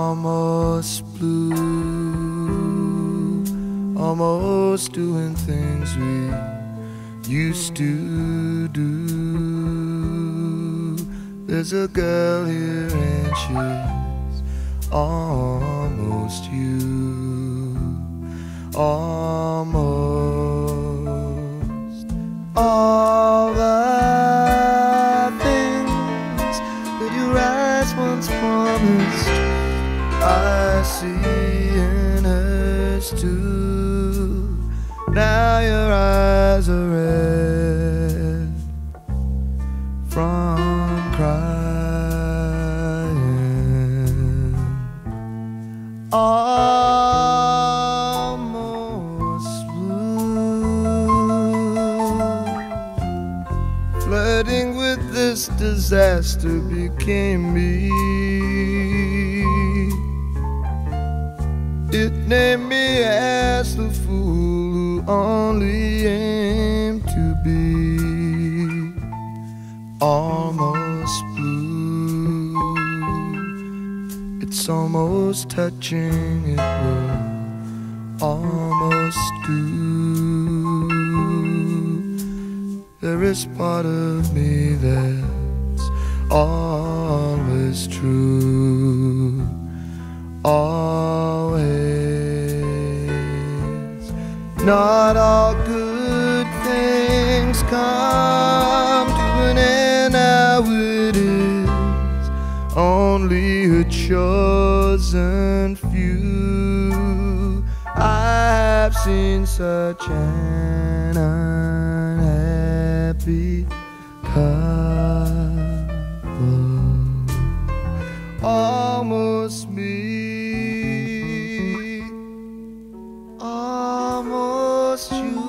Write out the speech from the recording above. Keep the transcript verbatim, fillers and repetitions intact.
almost blue, almost doing things we used to do. There's a girl here and she's almost you, almost. All the things that your eyes once promised, I see in hers too. Now your eyes are red from crying. Almost blue. Flirting with this disaster became me. It named me as the fool who only aimed to be almost blue. It's almost touching, it will almost do. There is part of me that's always true, always. Not all good things come to an end. Now it is only a chosen few. I have seen such an unhappy couple, almost me, almost you.